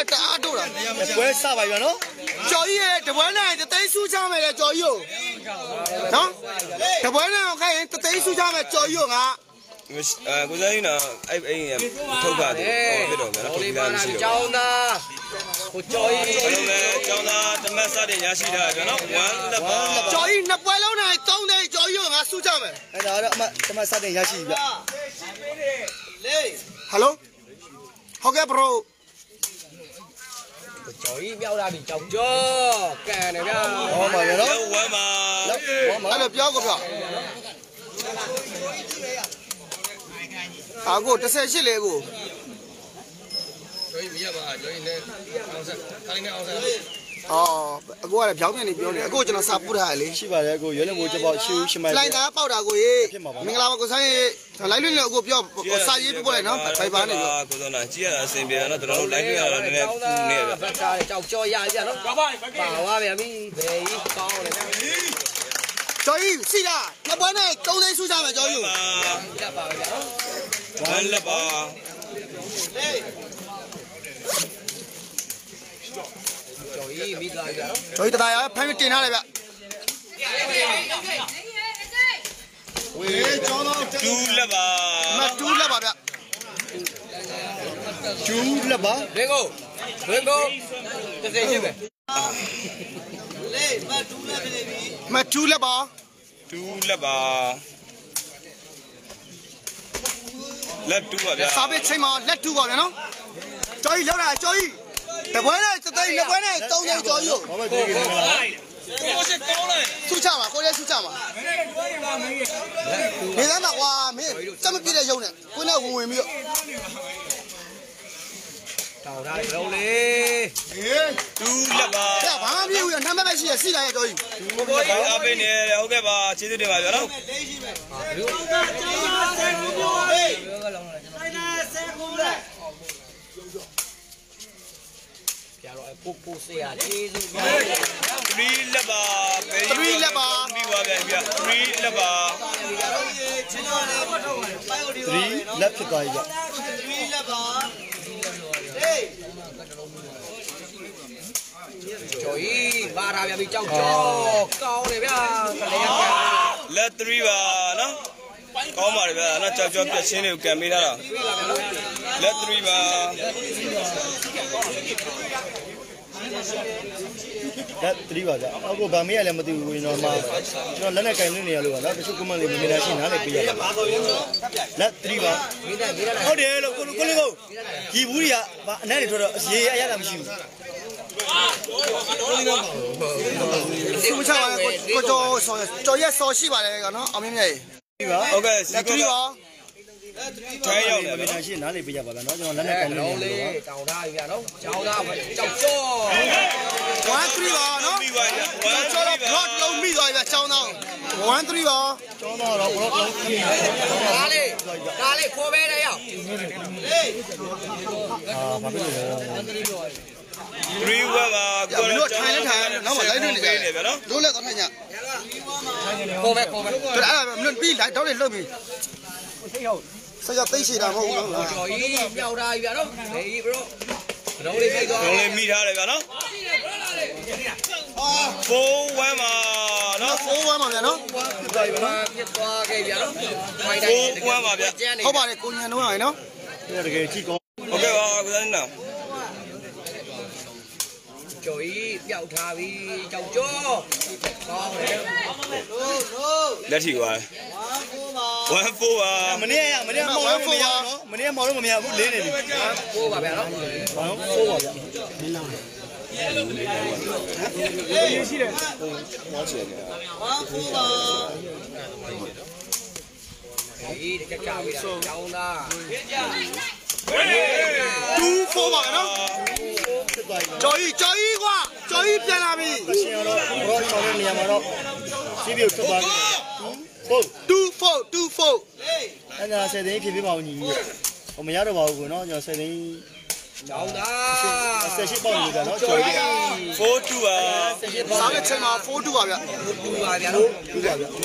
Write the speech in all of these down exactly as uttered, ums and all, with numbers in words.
ကတအားတို့တာပွဲစပါပြီနော်ကျော်ကြီးရဲ့တပွဲနဲ့တသိန်းစုချမယ်လေကျော်ကြီးကိုနော်တပွဲနဲ့ခိုင်းရင်တသိန်းစုချမယ်ကျော်ကြီးကိုငါအဲကိုစားရင်တော့အဲ့အဲ့ထုတ်ပါတယ်ဟောပြတော့မယ်နော်ထုတ်ပြတာမရှိတော့ကျောင်းသားဟိုကျော်ကြီးဘယ်လိုလဲကျောင်းသားတမတ်စတဲ့ရရှိတာကျွန်တော်ဝမ်းလက်ပါကျော်ကြီးနှစ်ပွဲလုံးနဲ့သုံးသိန်းကျော်ကြီးကိုငါစုချမယ်အဲ့ဒါတော့အမတမတ်စတဲ့ရရှိပြီဗျလေဟယ်လိုဟုတ်ကဲ့ bro ကျော်ကြီးမြောက်လာပြီကြောက်ကြောကန်တယ်ဗျာဟောပါရနော်ဝမ်းပါအဲ့လိုပြောကောဗျအာကိုတစ်ဆယ်ရှစ်လေကိုကျော်ကြီးမရပါကျော်ကြီးလည်းအောင်ဆက်ခိုင်းနေအောင်ဆက်အော်အကိုကလည်းဖြောင်းပြန်နေပြောနေအကိုကျွန်တော်စာပို့ထားရလေရှိပါတယ်အကိုရွေးလည်းမိုးချက်ပေါက်ရှူရှမိုင်လိုင်းသားပေါက်တာကိုရေမင်္ဂလာပါကိုဆိုင်ရေလိုက်လွင့်လည်းအကိုပြောစာရေးပို့လိုက်နော်ဖိုင်ပါနေပြောကိုစောနာကြည့်ရတာအဆင်ပြေတယ်နော်တော်တော်လိုက်လွင့်ရတာလည်းနည်းနည်းပူနေပဲဖတ်ထားတယ်ကြောက်ကြောရပြနော်ပါပါပါဗျာမီးဘယ်ကြီးကောင်းတယ်ကျော်ကြီးစီလားနှစ်ပွဲနဲ့သုံးသိန်းစုချမယ်ကျော်ကြီးလက်ပါဗျာနော်ဝမ်းလက်ပါကျော်ကြီးမိသားဗျာနော်ကျော်ကြီးတသားရဖမ်းတင်ထားတယ်ဗျဝေးကျောင်းတော့တူးလက်ပါမတူးလက်ပါဗျကျူးလက်ပါဘင်ကိုဘင်ကိုတစ်စိရှိပဲလေမတူးလက်ပြီမတူးလက်ပါတူးလက်ပါလက်တူးပါဗျာစာပေချိန်မှာလက်တူးပါဗျာနော်ကျော်ကြီးလောက်တာကျော်ကြီးတပွဲနဲ့စသိန်းနှစ်ပွဲနဲ့သုံးသိန်းကျော်ကြီးဘာမှတွေ့ကြနေလားကိုရှိကောင်းလိုက်စုချပါကိုလည်းစုချပါနေသားမှာကွာမင်းစက်မပြည့်တဲ့ရုံနဲ့ကိုနဲ့ဝင်ဝင်ပြီးတော့တောင်းထားတယ်လုံးလေတူးလက်ပါအဲ့ဒါဘာမှမပြည့်ဘူးရနံပါတ်ပဲရှိရစီလာရဲ့ကျော်ကြီးကိုကိုကြီးအားပေးနေတယ်ဟုတ်ကဲ့ပါကျေးဇူးတင်ပါဗျာနော်လေးရှိပဲဟာဘယ်လိုကျောင်းသားကျောင်းသားဆယ်ခုပြောဟေးဆိုင်နာဆယ်ခုလက်ပြတော့အပုတ်ပုတ်စေးရကျေးဇူးများ three လက်ပါ three လက်ပါပြီးပါဗျာဗျာ three လက်ပါ three လက်ဖြစ်သွားပြီဗျ three လက်ပါဟေးကျော်ကြီးပါထားဗျာပြီကြောက်ကြောကောင်းတယ်ဗျာကလေးရလက် three ပါနော်ကောင်းပါတယ်ဗျာနော်ကြောက်ကြောပြက်ချင်းတွေကိုကံပေးထားတာလက် three ပါလက် three ပါဗျာအခုဗာမေးရလည်းမသိဘူးဝင်တော့မှကျွန်တော်လက်နဲ့ကင်နေနေရလို့ပါနော်တချို့ comment လေးမမြင်တာရှိနားလည်းပေးရပါလက် three ပါဟုတ်တယ်လို့ကိုကိုလေးကိုဒီဘူးတွေကအနက်တွေထွက်တော့ရေအရတာမရှိဘူးစုချပါကိုကျော်ဆော်ကျော်ရက်ဆော်ရှိပါတယ်ကနော်အောင်မြင့်မြတ်ရေပါဟုတ်ကဲ့လက် three ပါထိုင်းရောက်တယ်ဗျာရှိနားလေးပေးရပါလားနော်ကျွန်တော်လက်နဲ့ကင်နေနေလို့ပါတောင်းထားပြီဗျာနော်ကြောင်းသားကြောက်ကြော one three ပါနော်ကျော်တော့ block လုံးမိသွားပြီဗျာကျောင်းသား one three ပါကျောင်းသားတော့ block လုံးမိဒါလေးဒါလေးခေါ်ပေးတယ်ရောက်အာဘာဖြစ်လဲone three ပြော three ဝက်ပါကိုတော့ထိုင်လက်ထိုင်နောက်မှလိုက်နေကြတယ်ဗျာနော်တို့လက်တော့ထိုင်ညခေါ်ပဲခေါ်ပဲအဲ့ဒါမလွတ်ပြီးလိုက်တော့လေလှုပ်ပြီးဆက်ရသိရှိတာမဟုတ်ဘူးနော်ကျော်ကြီးမြောက်တာပြီဗျာနော်ဟေး bro တော့လေးပြီးသွားတော့လေးမိထားတယ်ဗျာနော်four one ပါနော် four oneပါဗျာနော်ပြသွားပြီဗျာပြသွားခဲ့ဗျာနော် four oneပါဗျာဟုတ်ပါတယ်ကိုညံတော့ရနော်တကယ်ကြည့်ကောင်းဟုတ်ကဲ့ပါကိုစားနာကျော်ကြီးပျောက်ထားပြီကြောက်ကြောကောင်းတယ်လက်ထီပါone fourပါမနေ့ကမနေ့ကမော်လို့မရနော်မနေ့ကမော်လို့မရဘူးလေးနေပြီone fourပါဗျာနော်one fourပါဗျာမင်းလားရေးရှိတယ်မော်ချင်တယ်one fourပါဒီတကကြောက်ပြီကျောင်းသား two fourပါနော်ကျော်ကြီးကျော်ကြီးကွာကျော်ကြီးပြန်လာပြီရှင်တော့ဘောဆောင်းတဲ့နေရာမှာတော့စီးပြီးထွက်သွားပြီ two four two four အဲ့ဒါဆယ်သိန်းဖြစ်ပြပါဦးညီကြီးဟိုမရတော့ပါဘူးကွနော်ကျွန်တော်ဆယ်သိန်းကျောင်းသားဆယ်ရှိပေါ့နေတာနော်ကျော်ကြီး four two ပါစားတဲ့ချိန်မှာ four two ပါဗျ twoပါဗျာနော်twoပါဗျာ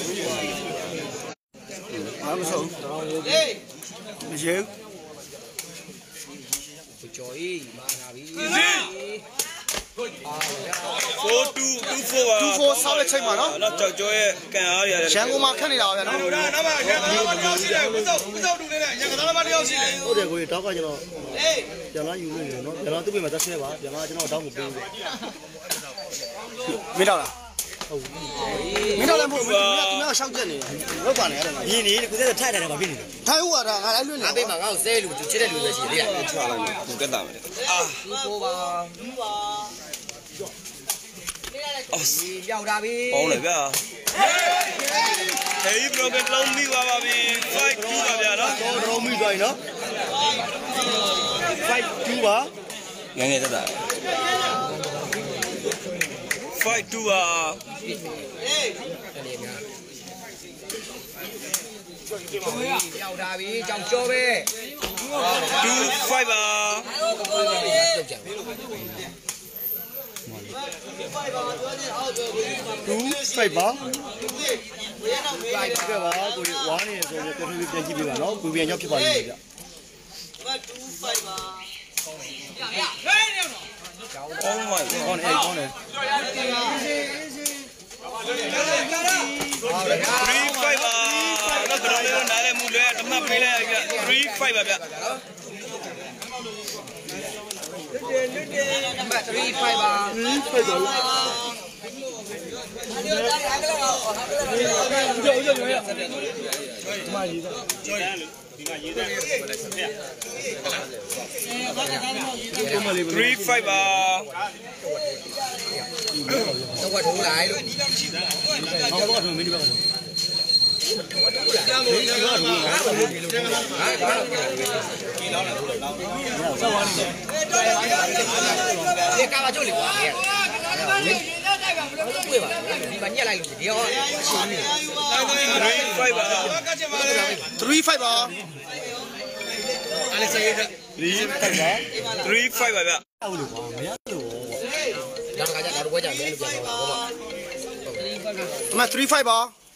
အားမဆုံးဟေးမရေကျော်ကြီးမာလာပြီ four two two four ပါ two four ဆောက်တဲ့ချိန်မှာနော်နော်ကြောက်ကြောရဲ့ကန်အားတွေရတယ်ရန်ကုန်မှာခက်နေတာပါဗျာနော်ဟုတ်တယ်နောက်မှရန်ကုန်မှာတယောက်ရှိတယ်ကိုစောကိုစောတူနေတဲ့ရန်ကုန်မှာတယောက်ရှိတယ်ဟုတ်တယ်ကိုတောက်ကကျွန်တော်ပြန်လာယူလို့ရနော်ပြန်လာသူ့ပြင်မှာတက်ဆဲပါပြန်လာကျွန်တော်တောက်ကိုပေးတယ်မင်းတော့လားဟုတ်မင်းတော့လည်းမဟုတ်ဘူးသူကသူကရှောက်ချက်နေလောက်ပါနေရတယ်ရင်းနေကိုစက်ထိုက်တယ်ဘာဖြစ်နေလဲထိုင်ဦးကငါလည်းလွတ်နေငါပေးမှာငါ့ကိုဆဲလူချစ်တဲ့လူပဲရှိသေးတယ်ချလိုက်မယ်သူကက်တာမယ်အာဟိုပါအော်စီပြောက်တာပြီပေါင်းလေဗျာဟေး broken လုံးမိပါပါပြီ five two ပါဗျာနော်တော့တော့မိသွားပြီနော် five two ပါငငယ်တက်တာ five two ပါပြောက်တာပြီကြောင်ကြောပဲ two five ပါ two five ပါကဲပါကိုဝါနေဆိုတော့တော်တော်ပြန်ကြည့်ပြပါနော်ကိုပြန်ရောက်ဖြစ်ပါလိမ့်မယ်ဗျ oh my ကောင်းတယ်ကောင်းတယ် three five ပါတော့ကျွန်တော်တို့နားလဲမှုလဲတမတ်ပေးလိုက်ဗျ three five ပါဗျမတ်three fiveပါ three five ပါ three five ပါတော့ထိုးလိုက်လို့ဟောတော့မင်းဒီဘက်ကဟာဒီကာလာကျိုးလေကွာတွေ့ပါဒီမှာညက်လိုက်လို့ဒီရောရှိနေ three five ပါ three five ပါအဲ့လေစေး three five ပါ three five ပါဗျဟုတ်လို့ပါမရလို့နောက်တစ်ခါကျတော့ဘွဲကြမယ်လို့ပြောတော့ဘာမှအမthree fiveပါ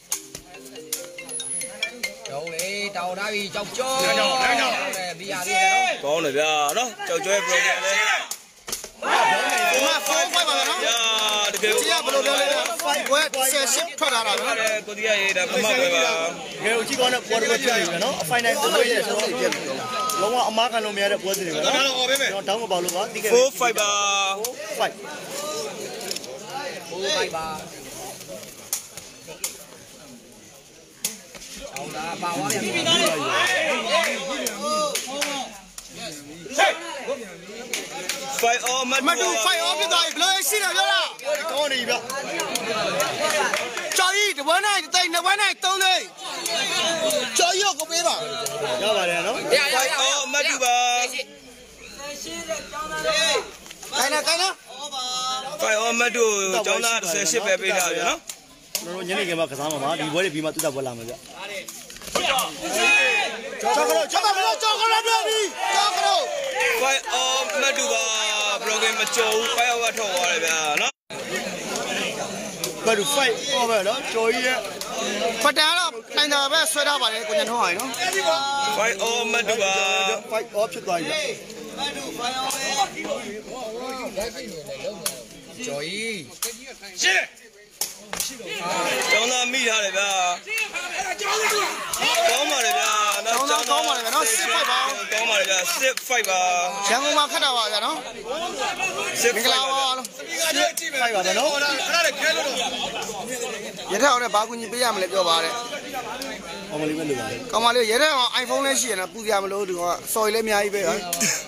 တော့လေတောင်းထားပြီကြောက်ကြောတယ်ဘီယာလေးနော်ကောင်းတယ်ဗျာနော်ကြောက်ကြောရဲ့ program လဲအမfour fiveပါနော်ညာတကယ်ဒီကဘယ်လိုပြောလဲဘွဲဆယ်ရှစ်ထွက်လာတာဗျာကိုတီးရရေးဒါပမပဲပါငယ်ဦးကြီးကောင်းတဲ့ပွဲတွေဖြစ်နေပြီနော်အဖိုင်နိုင်ပွဲတွေဆိုတော့ပြည့်ပြီလုံးဝအမားခံလို့မရတဲ့ပွဲတွေပဲနော်ကျွန်တော်တောင်းမပေါလို့ပါတီးခဲ့ four five ပါ five ဟိုလိုက်ပါအောင်တာပါဝါပြန်ပြီ five all မတ်မတူ five off ဖြစ်သွားပြီဘယ်လိုရှိနေပြောလားကောင်းနေပြီဗျကျော်ကြီးတပွဲနိုင်တိတ်နှစ်ပွဲနိုင်သုံးသိန်းကျော်ကြီးကိုပေးပါရပါတယ်နော်ရရ five ရ all မတ်တူပါခိုင်းနေခိုင်းနေ five all မတ်တူကျောင်းသား၁၈ပဲပေးထားဗျာနော်ကျွန်တော်ညနေခင်းမှာကစားမှာပါဒီပွဲတွေပြီးမှသူ့တာပွဲလာမှာဗျကျော်ကတော့ကျော်ကတော့ကျော်ကတော့ပြန်ပြီကျော်ကတော့ five all မတ်တူပါ program မကျော်ဘူး five all ကထွက်သွားတယ်ဗျာနော်ဘာလို့ five ဟောပဲနော်ကျော်ကြီးရဲ့ဖတ်တန်းတော့တိုင်တာပဲဆွဲထားပါတယ်ကိုညထုံးအောင်နော် five all မတ်တူပါ five off ဖြစ်သွားပြီဗျကျော်ကြီးကျောင်းသားမိထားတယ်ဗျာကောင်းပါလေဗျာနော်ကောင်းတော့ကောင်းပါလေနော်six fiveပါကောင်းပါလေဗျာsix fiveပါရန်ကုန်မှာခတ်တာပါဗျာနော် six မင်္ဂ five လာပါပါလို့ five ပါဗျနော်ရထအောင်လည်းဘာကူညီပေးရမလဲပြောပါတဲ့ဟောမလေးပဲလို့ပါကောင်းပါလေရထအောင် iPhone လည်းရှိရနော်ပူစရာမလိုဒီကစော်ရီလည်းအများကြီးပဲဟာ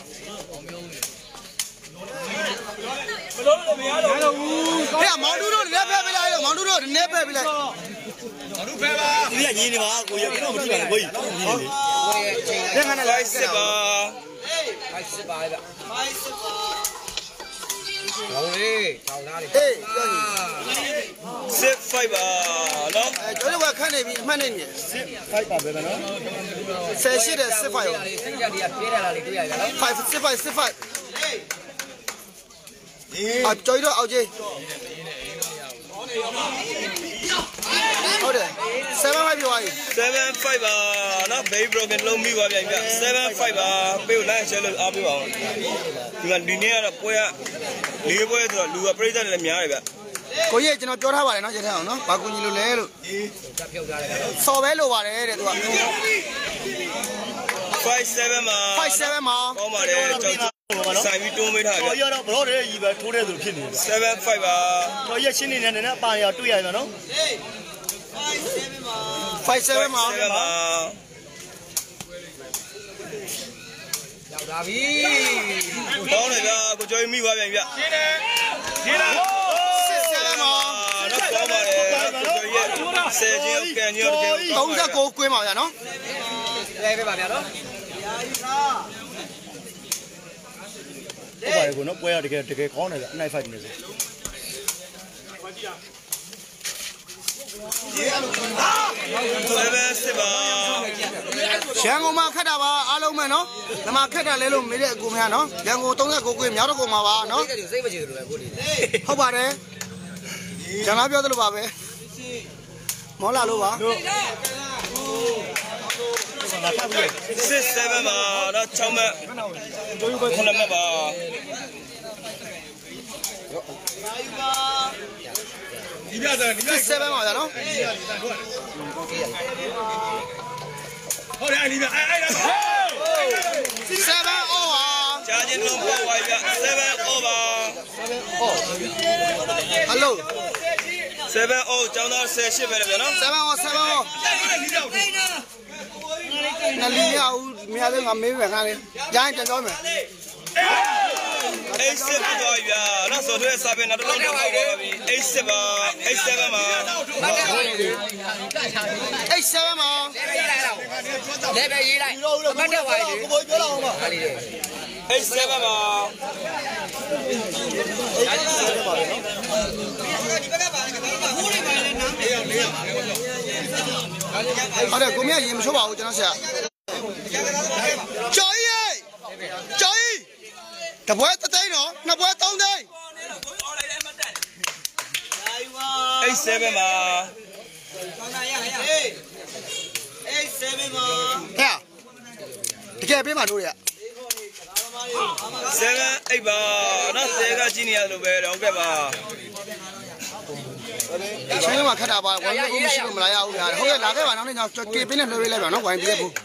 ဟဲ့မောင်တူတို့လည်းဖက်ပေးလိုက်တော့မောင်တူတို့လည်းဖက်ပေးလိုက်ဒီကညီနေပါကိုရကျွန်တော်မကြည့်ပါနဲ့ကိုကြီးဟုတ်ဘွဲရဲ့ချိန်လက်ခဏလည်း five six ပါဖိုက်စစ်ပါလေဖိုက်စစ်ပါဟောလေထောင်းသားလေဟေးပြောရင် six five ပါနော်အဲကျွန်တော်ကခန့်နေပြီအမှတ်နေပြီ five ပါပဲနော်ဆယ်ရှစ်တဲ့six five ရောစိတ်ကြတွေကပြေးရတာလေးတွေ့ရတယ်နော် five six five six five အာကျော်တော့အောက်ကြီးဟုတ်တယ်seven fiveပြောပါကြီး seven five ပါနော် very broken လုံးမိပါပြန်ဗျ seven five ပါပေးကိုလိုက်ရှယ်လို့အားပေးပါအောင်ဒီမှာဒီနေ့ကတော့ပွဲကလေးပွဲဆိုတော့လူကပြိဿတွေလည်းများတယ်ဗျကိုကြီးကျွန်တော်ပြောထားပါတယ်နော်ရထားအောင်နော်ဘာကူညီလို့လဲလို့စော်ပဲလိုပါတယ်တဲ့သူက five seven မှာ five sevenမှာကောင်းပါတယ်ကြောက်ဆိုင်ပြီးတွန်းပေးထားဗျဟောရတော့ဘလို့တဲ့ကြီးပဲထိုးတဲ့သူဖြစ်နေတယ် seven five ပါဟောရရှင်းနေနေနဲ့ပါရတွေ့ရတော့နော် five sevenမှာရောက်လာပြီကောင်းတယ်ဗျာကိုကျော်မိပါပြန်ဗျရှင်းတယ်ရှင်းလား six sevenမှာတော့ကောင်းပါတယ်ကိုကျော်ရဲ့ဆယ်ချင်းကန်ညောတကယ် thirty-nineကွင်းပါဗျာနော်လဲပေးပါဗျာနော်ဟုတ်ပါတယ်ကိုနော်ပွဲရတကယ်တကယ်ကောင်းတယ်ဗျအနိုင်ဖိုက်နေစေ seven six ပါရန်ကုန်မှာခက်တာပါအားလုံးပဲနော်ဒီမှာခက်တာလဲလို့မေးတဲ့အကူမရနော်ရန်ကုန်thirty-nineကွင်းမြောက်တော့ကုန်မှာပါနော်စိတ်မကြည်လို့ပဲကိုဒီဟုတ်ပါတယ်ကျန်လာပြောသလိုပါပဲမောလာလို့ပါ six seven ပါတော့sixမှတ်ခုနမှတ်ပါဒီပြတယ်ဒီပြ six sevenပါဗျာနော်ဟုတ်တယ်အဲ့ဒီပြအဲ့အဲ့ seven over ကြာချင်းလုံးပေါ်ပါဗျseven over hello seven over ကျောင်းသား十eightပဲလေဗျာနော် seven over seven over နလီရဦးမြားလေးငါမေးမယ်ခါလေးကြားရင်ပြန်ပြောမယ် eight sixတော့ဗျာနော်ဆိုတော့စာပေနောက်တစ်လုံးတော့ပါပြီeight sixပါeight sevenပါ eight sevenပါလဲပဲရေးလိုက်အမှတ်တော့ပါလေကိုပြောတော့အောင်ပါဟာလေးလေ eight sevenပါဟုတ်တယ်ကိုမြရင်မချိုးပါဘူးကျွန်တော်ဆရာကျော်ကြီးကျော်ကြီးတပွဲတသိန်းတော့နှစ်ပွဲသုံးသိန်း eight sevenပါ eight sevenပါဟဲ့တကယ်ပေးမှာတို့ရ seven eightပါနော်ဆဲကကြည့်နေရလို့ပဲတော့ကဲပါချင်းကခက်တာပါဝိုင်းလို့မရှိလို့မလာရဘူးဗျာဟုတ်ကဲ့လာခဲ့ပါနောက်နေ့ကျကေပင်းနဲ့လှုပ်ရလိုက်ပါနော်ဝိုင်းပြေးဖို့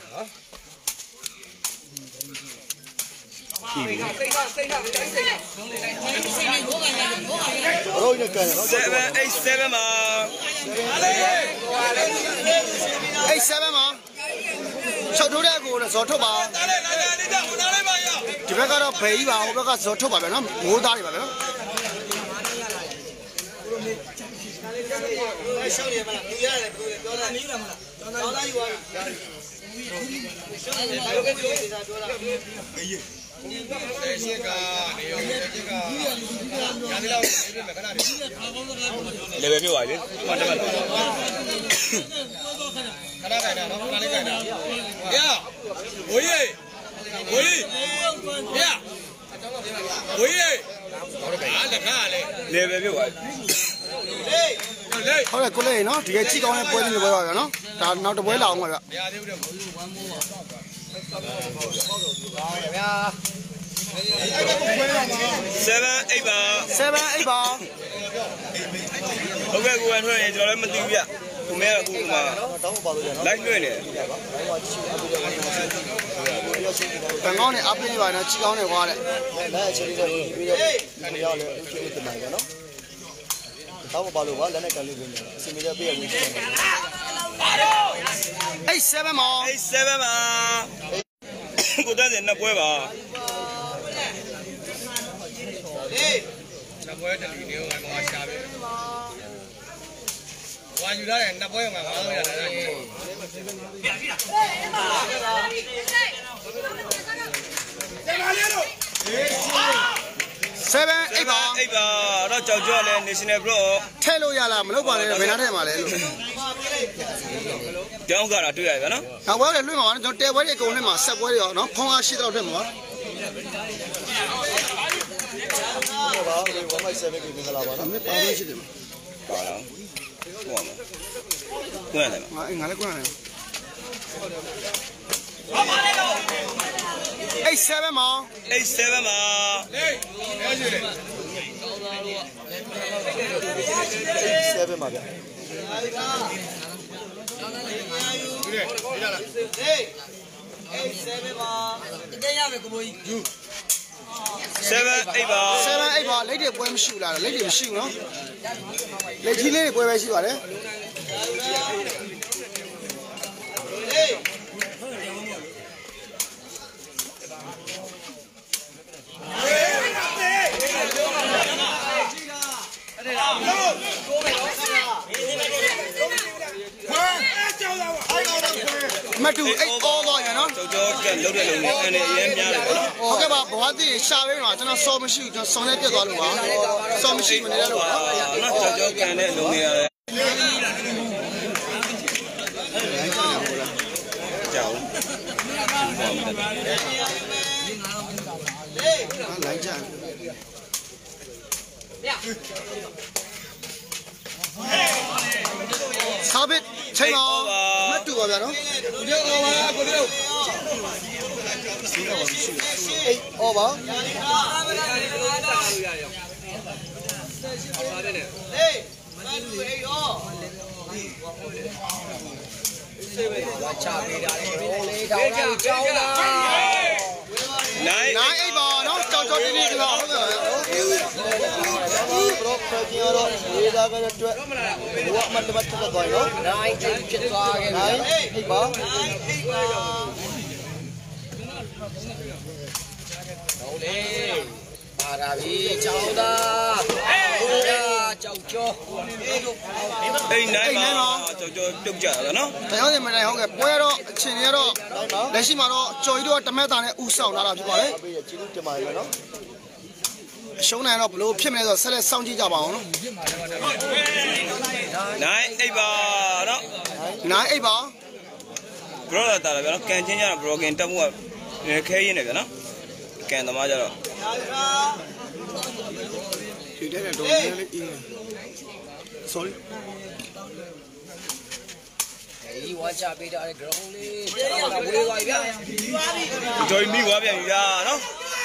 ဘလို့နေကန်နော် seven eight sevenပါ eight sevenပါချုပ်ထိုးတဲ့ကိုဇော်ထုတ်ပါဒီဘက်ကတော့ဘယ်ကြီးပါဟိုဘက်ကဇော်ထုတ်ပါပဲနော်မိုးသားတွေပါပဲနော်ရှောက်ရမလားလူရတယ်ဘယ်လိုပြောတာမင်းရမလားတောင်းသားယူပါရှင်းကနေရောရှင်းကညာဒီလောက်နေပြီခဏလေးလေပဲပြောပါလေဟောတက်ပါခဏခိုင်တာနော်ခဏလေးခိုင်တာရဝေးရေဝေးရဝေးရေအားလက်ခါလေလေပဲပြောပါလေဟုတ်တယ်ကိုလေးနော်ဒီကကြည့်ကောင်းတဲ့ပွဲလေးတွေပွဲပါဗျာနော်ဒါနောက်တစ်ပွဲလာအောင်ပါဗျာမရသေးဘူးတဲ့ဝမ်းမိုးပါဗျာ seven eightပါ seven eightပါဟုတ်ကဲ့ကိုယ်ထွက်ရင်ကျွန်တော်လည်းမသိဘူးဗျကိုမဲကကိုကတောင်းပါလို့ရနော်လိုက်တွေ့နေဘန်ကောက်နဲ့အပင်းနေပါနော်ကြည့်ကောင်းနေကွာတဲ့လက်အခြေလေးနဲ့ပြီးတော့ဒီရောက်လေအကျိုးတင်ပါကြနော်တောင်းပါလို့ပါလက်နဲ့ကန်လေးပြင်အစီအမီနဲ့ပြည့်ရဝင်ရှိတယ် eight sevenပါ eight sevenပါကိုတန်းစင်နှစ်ပွဲပါနှစ်ပွဲတလူမျိုးကငါရှာပဲဝါယူလာတဲ့နှစ်ပွဲကငါငါလို့ရတယ် seven eightပါ eightပါတော့ကြောက်ကြောက်လဲ national pro ထဲလို့ရလားမလုပ်ပါနဲ့ဘယ်နာထဲမှာလဲလို့တောင်းကြတာတွေ့ရပြီနော်နောက်ပွဲတွေလွှင့်မှာပါနော်ကျွန်တော်တဲပွဲတွေအကုန်လွှင့်မှာဆက်ပွဲတွေရောနော်ခေါင်းအားရှိတော့ထည့်မှာပါဘာလို့one by seven ကိုမင်္ဂလာပါနော်မင်းပါလို့ရှိတယ်ပါတော့ကွန်းရတယ်ငါငါလည်းကွန်းရတယ်eight sevenမှာ eight sevenမှာ seven ပါဗျာ seven eightပါ seven eightပါလက်တွေပွဲမရှိဘူးလားလက်တွေမရှိဘူးနော်လက်ကြီးလေးတွေပွဲပဲရှိပါတယ်မတူအိတ်အောသွားရနော်ကြောက်ကြောက်ကလုံးတဲ့လုံးနဲ့အနေအရင်များတယ်ပေါ့နော်ဟုတ်ကဲ့ပါဘဝတည်ရှာပေးမှာကျွန်တော်စော်မရှိဘူးကျွန်တော်ဆောင်းနဲ့ပြတ်သွားလို့ပါစော်မရှိမနေရလို့ပါနော်ကြောက်ကြောက်ကန်တဲ့လုံးတွေရတယ်ကြောက်လိုက်ကြစာဘစ်ချိန်ပါမတူပါဗျာနော်ဒီအော်ပါကိုလေးစီးတော့မရှိဘူးအေးအော်ပါနိုင်နိုင်အိပ်ပါနော်ကြောက်ကြောက်တင်းတင်းကဟုတ်ကဲ့နော်ဘရော့ဖဂျီရောဝေးသားကအတွက်ဘဝမတ်တတ်တက်သွားရောနိုင်အိပ်ဖြစ်သွားခဲ့ပြီအိပ်ပါဟုတ်လေပါရာပြီကြောက်တာဟုတ်ကဲ့ကြောက်ကြောအိမ်နိုင်မှာကြောက်ကြောက်ပြုတ်ကြတာနော်တရားစီမနိုင်ဟုတ်ကဲ့ပွဲတော့အချိန်ရတော့လက်ရှိမှာတော့ကြော်ကြီးတို့ကတမက်တာနဲ့ဥဆောင်လာတာဖြစ်ပါလေကျေးဇူးတင်ပါတယ်နော်ရှုံးနိုင်တော့ဘလို့ဖြစ်မလဲဆိုဆက်လက်စောင့်ကြည့်ကြပါအောင်နော်နိုင်အိပ်ပါနော်နိုင်အိပ်ပါဘရောတာတာဗျာနော်ကန်ချင်းကြတော့ဘရောကင်တက်မှုကခဲရင်းနေဗျာနော်ကန်သမားကြတော့ဒီတဲ့တော့လေးလေး sorry ဒီဝါချပေးတာလေ ground လေးဝေးသွားပြီဗျာဂျိုင်းမိသွားပြန်ပြီဗျာနော်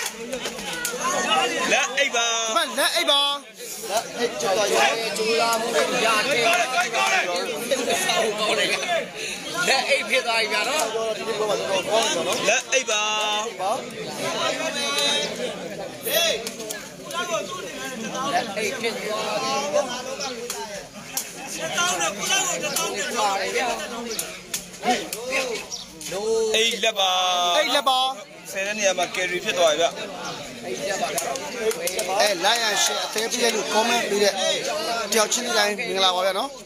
လက်အိပ်ပါမလက်အိပ်ပါလက်အိပ်ကြော်ရကျူလာမှုရတယ်ကောင်းတယ်ကောင်းတယ်ကောင်းတယ်လက်အိပ်ဖြစ်သွားပြီဗျာနော်ဒီလိုပါတော့ကောင်းတယ်နော်လက်အိပ်ပါပါလက်အိပ်ဖြစ်သွားပြီတောင်းတယ်ကုလားကိုတောင်းတယ်ပါတယ်ဗျာလို့အိပ်လက်ပါအိပ်လက်ပါဆယ်တဲ့နေရာမှာကယ်ရီဖြစ်သွားပြီဗျအိပ်လက်ပါဗျာအဲလိုက်ရရှယ်အသေးပေးလို့ comment ပေးတဲ့တယောက်ချင်းတိုင်းမင်္ဂလာပါဗျာနော်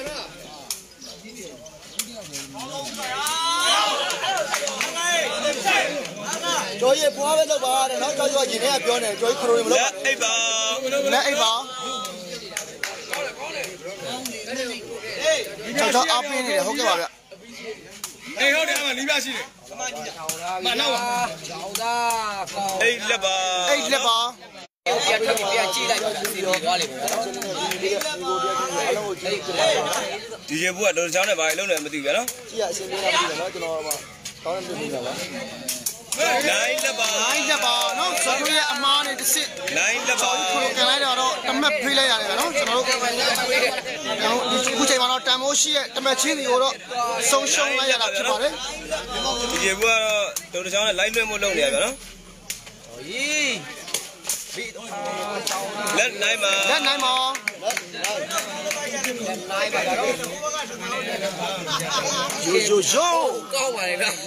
ကျော်ရပွားပဲတော့ပါတယ်နော်ကျော်ကျော်ရှင်တွေကပြောနေကျော်ခရိုမလို့လက်အိပ်ပါလက်အိပ်ပါကျော်ကျော်အပင်းနေတယ်ဟုတ်ကဲ့ပါဗျအေးဟုတ်တယ်အမနီးပြရှိတယ်မနောက်ပါကြောက်တာကောင်းအိပ်လက်ပါအိပ်လက်ပါပြန်ထွက်ပြန်ကြည့်လိုက်ပြီးတော့သွားလိမ့်မယ်ဒီရေဘူးကတော်ချောင်းနဲ့ဘာလုံးလဲမသိဘူးဗျာနော်ကြည့်ရအရှင်လေးတော့ပြီနော်ကျွန်တော်ကတောင်းနေပြီလားနိုင်လက်ပါနိုင်လက်ပါနော်ဇော်တို့ရဲ့အမားနဲ့တစ်စစ်နိုင်လက်ပါခရိုကန်လိုက်တော့တမက်ဖေးလိုက်ရတယ်နော်ကျွန်တော်တို့ကျွန်တော်ဒီခုချိန်မှာတော့တန်မိုးရှိရဲ့တမက်ချင်းတွေကိုတော့ဆုံးရှုံးလိုက်ရတာဖြစ်ပါတယ်ဒီရေဘူးကတော့တော်ချောင်းနဲ့လိုက်လွှဲမှုလုပ်နေရဗျာနော်ဟီးလက်နိုင်ပါလက်နိုင်ပါနိုင်ပါတော့ယိုယိုယိုကောင်းပါလေဗျာ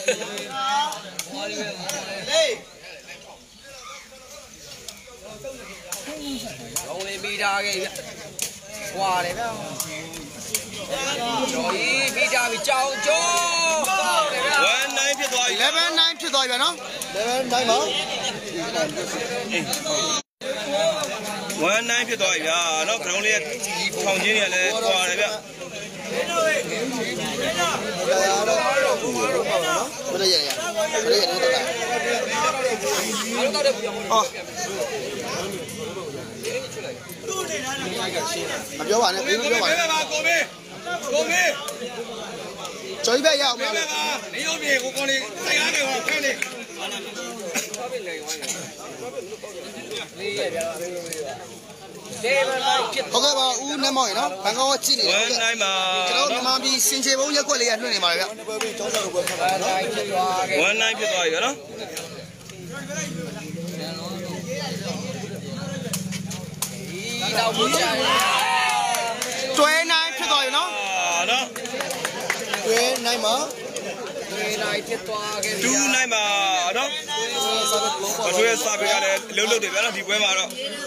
ကောင်းလေးမိသားခဲ့ဗျာဟွာတယ်ဗျာတော်ကြီးမိသားပြီကြောင်ကျော်ကောင်းတယ်ဗျာ one nine ဖြစ်သွားပြီ eleven nineဖြစ်သွားပြီနော် eleven nine ပါ one nine ဖြစ်သွားပြီဗျာနော် ground လေးရဲ့ထောင်ချင်းတွေကလည်းကွာတယ်ဗျရရတော့ဘယ်ရရဘယ်ရတော့တာအော်မပြောပါနဲ့ဘေးမပြောပါနဲ့ကိုမေးကိုမေးကျော်ကြီးပဲရအောင်မလားနေရုံပြေကိုကောလေးတရားနေဟောဖမ်းနေလေးရပြတော့ဒေဗန်လိုက်ဖြစ်ဟုတ်ကဲ့ပါဦးနှမောင်ရနော်ဘန်ကောက်ကကြည့်နေတယ် one nine မှာကျွန်တော်မြန်မာပြည်စင်ချေဘုံရက်ွက်လေးရလွှင့်နေပါလေဗျပွဲပြီးကျောင်းဆောင်ပွဲဖတ်ပါဘာလိုက်ဖြစ်သွားခဲ့ one nine ဖြစ်သွားပြီနော်ဒီတော့ဘူးချာတွဲနိုင်ဖြစ်သွားပြီနော်အာနော်တွဲနိုင်မှာလေးလိုက်ဖြစ်သွားခဲ့ two nine မှာနော်စားတော့လုံးပါအထွေးစာပေကလည်းလှုပ်လှုပ်တယ်ဗျာနော်ဒီပွဲမှာတော့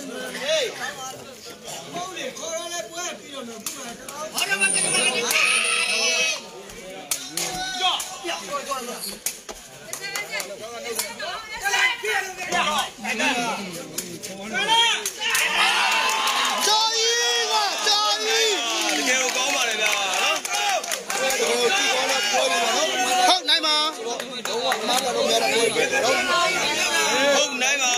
ကျော်ကြီးကကျော်ကြီးတကယ်ကိုကောင်းပါလေဗျာနော်ကျွန်တော်ကြည့်ကောင်းတဲ့ပွဲတွေနော်ဟုတ်နိုင်ပါတော့အမှားတော့များတဲ့ပွဲတွေနော်ဟုတ်နိုင်ပါ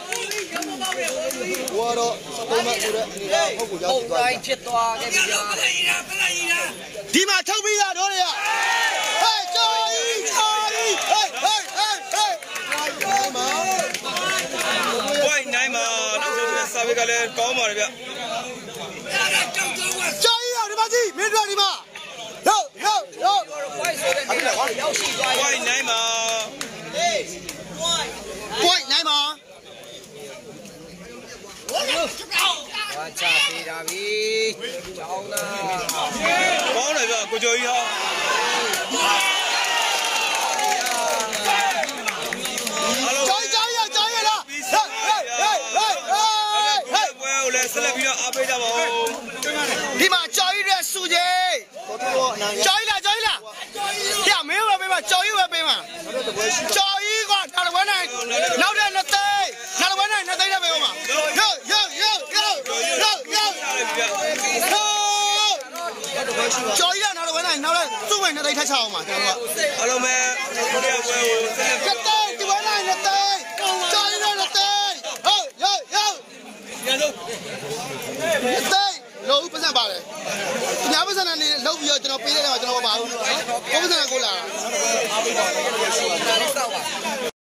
ဘောတော့စပုံးမဆိုတဲ့အနေနဲ့ဟုတ်ကိုရောက်ဟုတ်သွားလိုက်ဖြစ်သွားခဲ့ပြီဒီမှာထုတ်ပြီးရတော့လေဟဲ့ကျော်ကြီးကျော်ကြီးဟေးဟေးဟေးဟေးနိုင်မှာ point nine မှာနောက်ဆုံးစာပေကလည်းကောင်းပါလေဗျာကျော်ကြီးရောက်ဒီမှာကြည့်မင်းတို့ဒီမှာဟုတ်ဟုတ်ဟုတ်ဝိုက်ဆိုတဲ့နေရာရောက်ရှိသွားပြီ point nine မှာ point နိုင်ပါဘာချပေးတာပြီကျောင်းသားကောင်းတယ်ဗျာကိုကျော်ကြီးဟာအားလုံးကျော်ကြီးကျော်ကြီးကျော်ကြီးလားဟေးဟေးဟေးဟေးဟေးဟေးပွဲကိုလည်းဆက်လက်ပြီးတော့အားပေးကြပါဦးဒီမှာကျော်ကြီးတဲ့စုကြီးတော့တော့အနာရကျော်ကြီးလားကျော်ကြီးလားပြမင်းပဲပေးပါကျော်ကြီးပဲပေးပါတော့တပွဲရှိကျော်ကြီးကနားဝဲနိုင်နောက်တဲ့နှစ်သိန်းနားဝဲနိုင်နှစ်သိန်းနဲ့ပဲဟောမှာယောယောယောယောယောယောကျော်ကြီးကနားဝဲနိုင်နောက်တဲ့သူ့ဝင်နှစ်သိန်းထပ်ချအောင်ပါကျွန်တော်ကအားလုံးပဲကိုရပွဲကိုဆက်လက်ကတဲ့ဒီဝဲနိုင်နှစ်သိန်းကျော်ကြီးနဲ့နှစ်သိန်းဟုတ်ယောယောရတော့နှစ်သိန်းလို့ပတ်စံပါတယ်။ညာပတ်စံနဲ့လောက်ပြီးတော့ကျွန်တော်ပေးတဲ့နေရာမှာကျွန်တော်ပါဘူး။ဘုပ္ပစံကိုလာတာ။ဒါလေးစောက်ပါ